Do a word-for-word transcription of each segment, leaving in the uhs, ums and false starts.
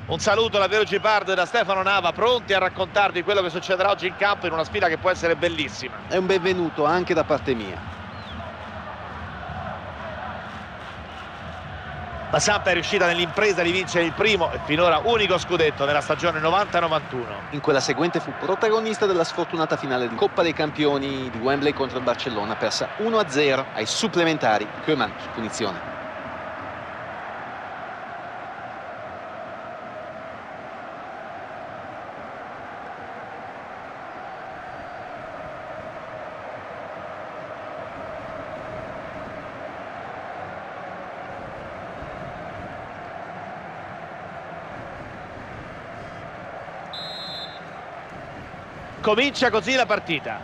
Un saluto da Piero Gipardo e da Stefano Nava, pronti a raccontarvi quello che succederà oggi in campo in una sfida che può essere bellissima. È un benvenuto anche da parte mia. La Samp è riuscita nell'impresa di vincere il primo e finora unico scudetto nella stagione novanta novantuno. In quella seguente fu protagonista della sfortunata finale di Coppa dei Campioni di Wembley contro il Barcellona, persa uno a zero ai supplementari. Koeman su punizione. Comincia così la partita.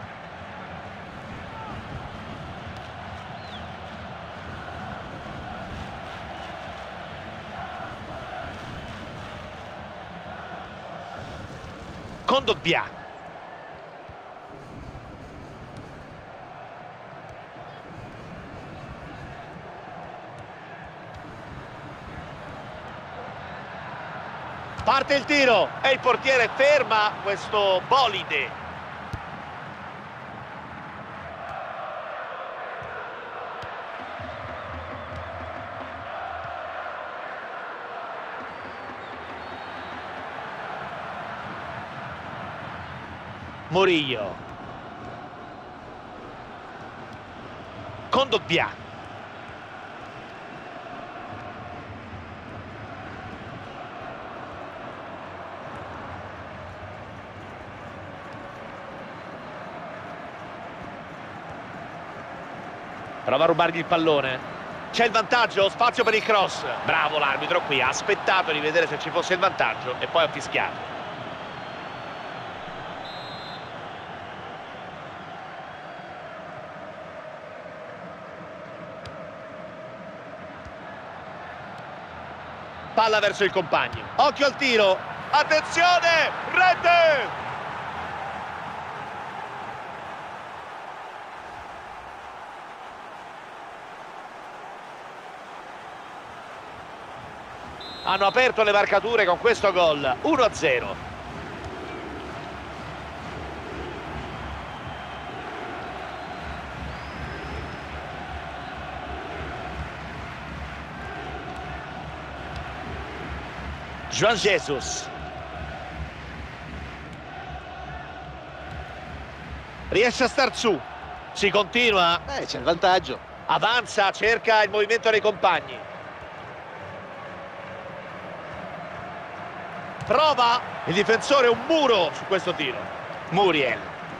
Kondogbia. Parte il tiro e il portiere ferma questo bolide. Murillo. Kondogbia. Prova a rubargli il pallone. C'è il vantaggio, spazio per il cross. Bravo l'arbitro qui, ha aspettato di vedere se ci fosse il vantaggio e poi ha fischiato. Palla verso il compagno. Occhio al tiro. Attenzione! Rete! Hanno aperto le marcature con questo gol. uno a zero. Juan Jesus. Riesce a star su. Si continua. Eh, c'è il vantaggio. Avanza, cerca il movimento dei compagni. Prova. Il difensore un muro su questo tiro. Muriel.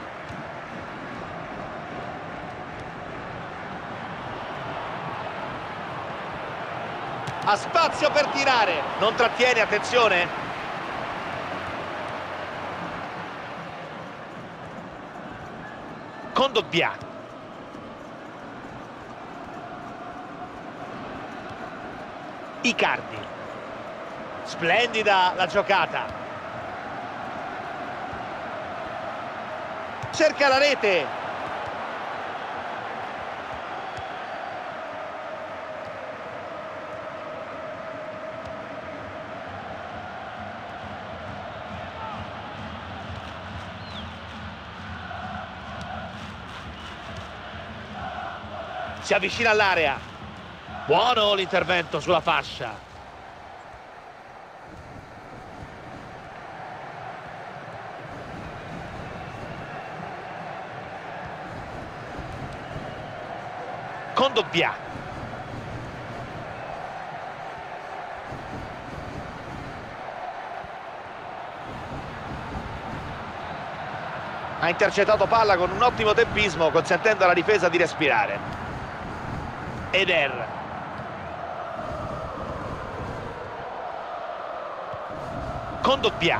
Ha spazio per tirare. Non trattiene, attenzione. Kondogbia. Icardi. Splendida la giocata. Cerca la rete. Si avvicina all'area. Buono l'intervento sulla fascia. Kondogbia. Ha intercettato palla con un ottimo tempismo, consentendo alla difesa di respirare. Eder. Kondogbia.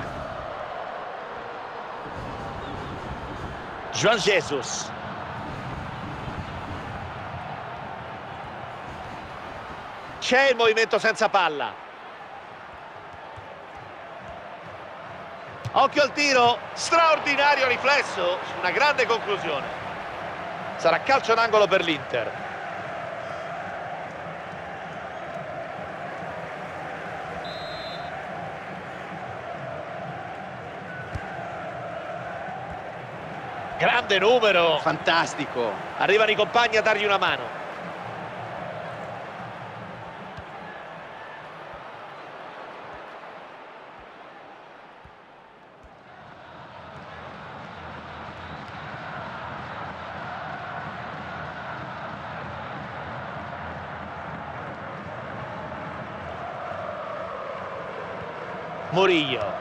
Juan Jesus. C'è il movimento senza palla. Occhio al tiro. Straordinario riflesso su una grande conclusione. Sarà calcio d'angolo per l'Inter. Grande numero. Fantastico. Arrivano i compagni a dargli una mano. Murillo.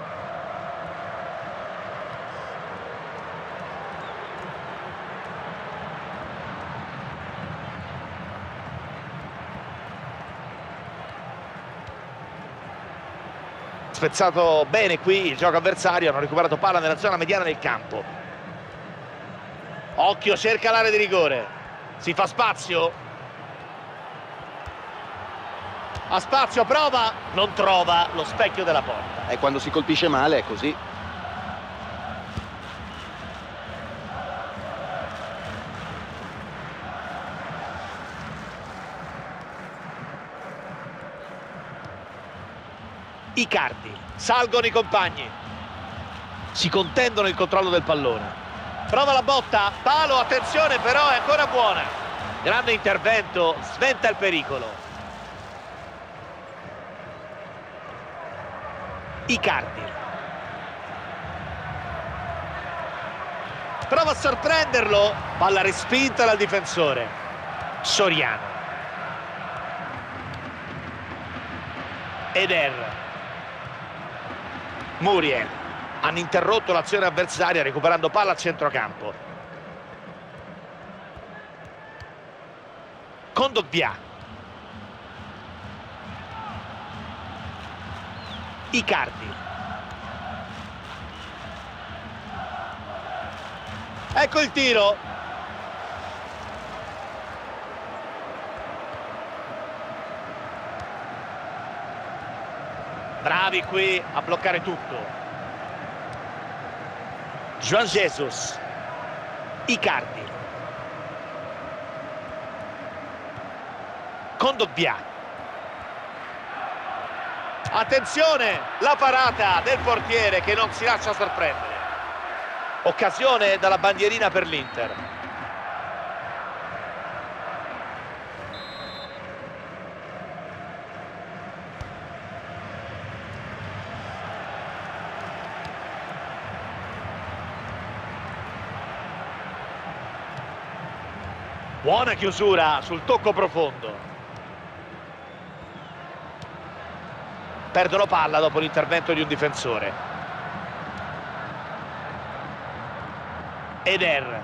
Spezzato bene qui il gioco avversario, hanno recuperato palla nella zona mediana del campo. Occhio, cerca l'area di rigore. Si fa spazio. Ha spazio, prova, non trova lo specchio della porta. E quando si colpisce male è così. Icardi, salgono i compagni. Si contendono il controllo del pallone. Prova la botta, palo, attenzione, però è ancora buona. Grande intervento, sventa il pericolo. Icardi. Prova a sorprenderlo, palla respinta dal difensore. Soriano. Eder. Muriel. Hanno interrotto l'azione avversaria recuperando palla a centrocampo. Kondogbia. Icardi. Ecco il tiro. Bravi qui a bloccare tutto. Juan Jesus. Icardi. Kondogbia. Attenzione, la parata del portiere che non si lascia sorprendere. Occasione dalla bandierina per l'Inter. Buona chiusura sul tocco profondo. Perdono palla dopo l'intervento di un difensore. Eder.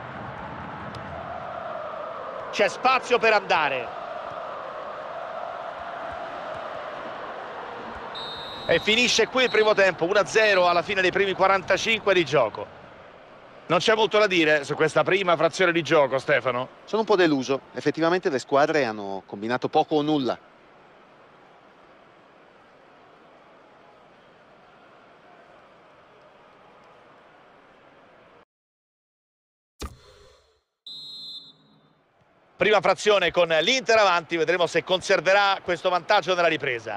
C'è spazio per andare. E finisce qui il primo tempo, uno a zero alla fine dei primi quarantacinque di gioco. Non c'è molto da dire su questa prima frazione di gioco, Stefano. Sono un po' deluso. Effettivamente le squadre hanno combinato poco o nulla. Prima frazione con l'Inter avanti, vedremo se conserverà questo vantaggio nella ripresa.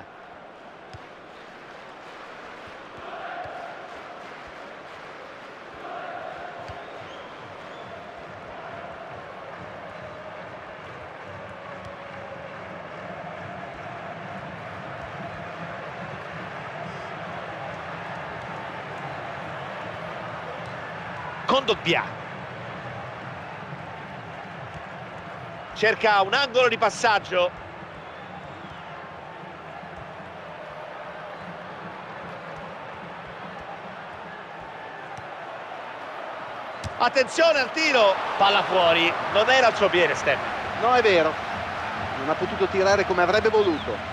Kondogbia. Cerca un angolo di passaggio. Attenzione al tiro. Palla fuori. Non era il suo piede, Stefano. No, è vero. Non ha potuto tirare come avrebbe voluto.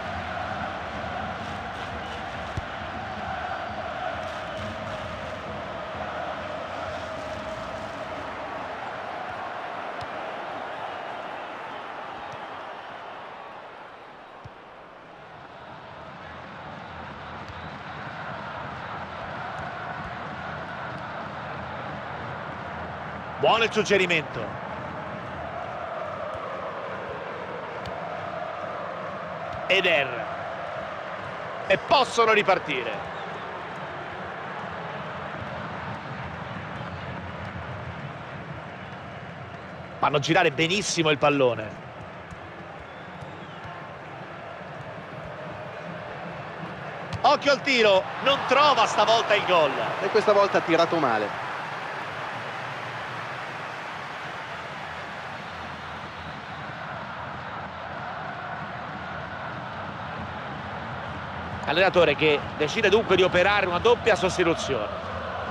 Buono il suggerimento. Eder. E possono ripartire. Fanno girare benissimo il pallone. Occhio al tiro, non trova stavolta il gol. E questa volta ha tirato male. Allenatore che decide dunque di operare una doppia sostituzione.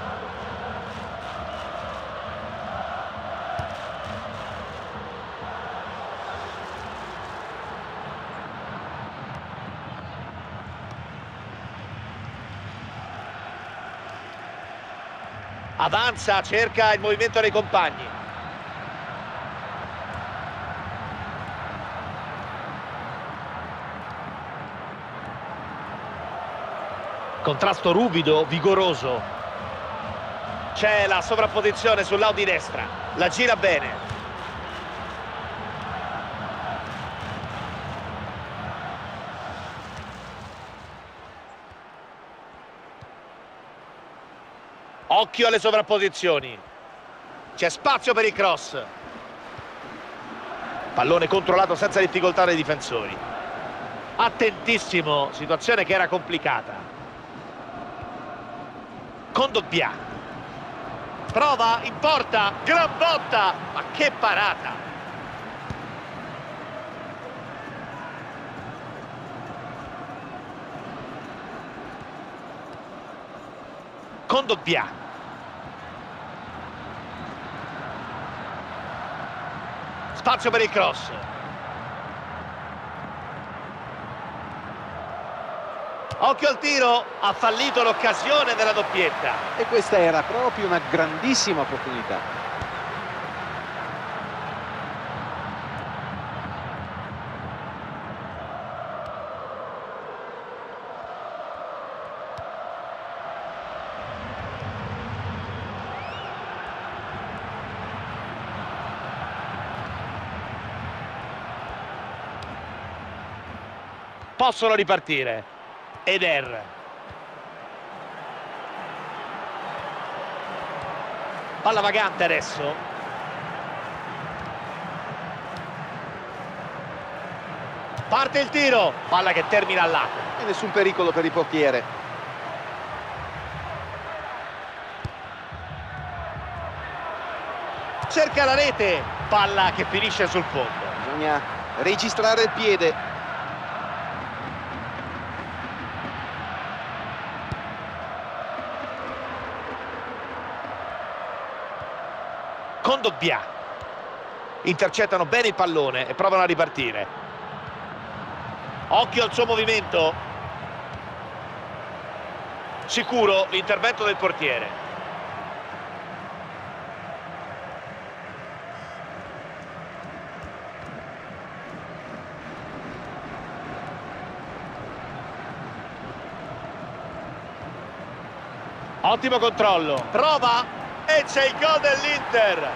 Avanza, cerca il movimento dei compagni. Contrasto ruvido, vigoroso. C'è la sovrapposizione sul lato di destra. La gira bene. Occhio alle sovrapposizioni. C'è spazio per il cross. Pallone controllato senza difficoltà dai difensori. Attentissimo, situazione che era complicata. Kondogbia. Prova, in porta, gran botta, ma che parata. Kondogbia. Spazio per il cross. Occhio al tiro, ha fallito l'occasione della doppietta. E questa era proprio una grandissima opportunità. Possono ripartire. Eder. Palla vagante adesso. Parte il tiro. Palla che termina al lato. E nessun pericolo per il portiere. Cerca la rete. Palla che finisce sul fondo. Bisogna registrare il piede. Kondogbia. Intercettano bene il pallone e provano a ripartire. Occhio al suo movimento. Sicuro l'intervento del portiere. Ottimo controllo. Prova. E c'è il gol dell'Inter.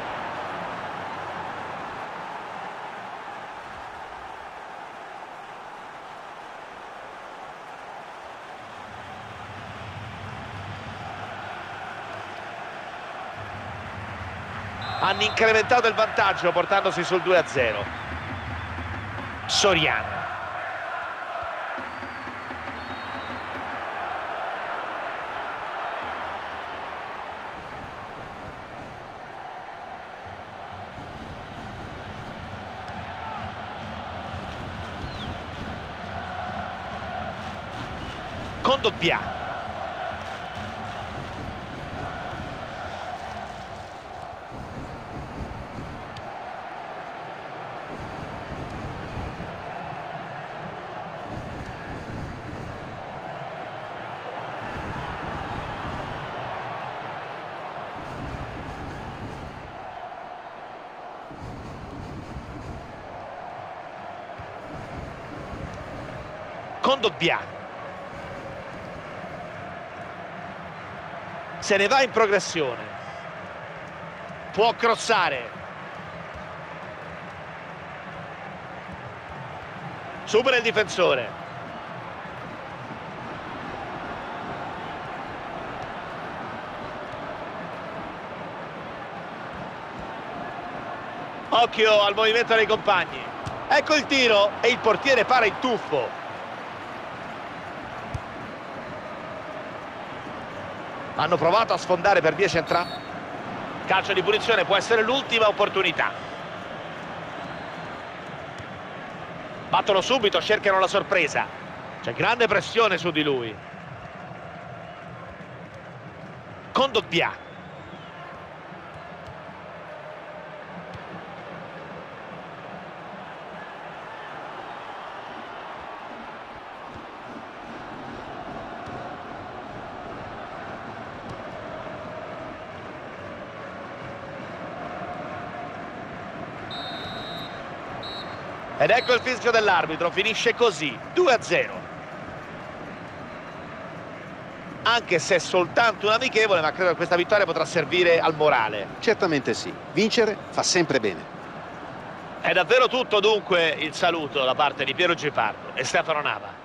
Hanno incrementato il vantaggio portandosi sul due a zero. Soriano. Kondogbia. Kondogbia. Se ne va in progressione. Può crossare. Supera il difensore. Occhio al movimento dei compagni. Ecco il tiro e il portiere para in tuffo. Hanno provato a sfondare per via centrale. Calcio di punizione, può essere l'ultima opportunità. Battono subito, cercano la sorpresa. C'è grande pressione su di lui. Kondogbia. Ed ecco il fischio dell'arbitro, finisce così, due a zero. Anche se è soltanto un amichevole, ma credo che questa vittoria potrà servire al morale. Certamente sì, vincere fa sempre bene. È davvero tutto dunque il saluto da parte di Piero Gipardo e Stefano Nava.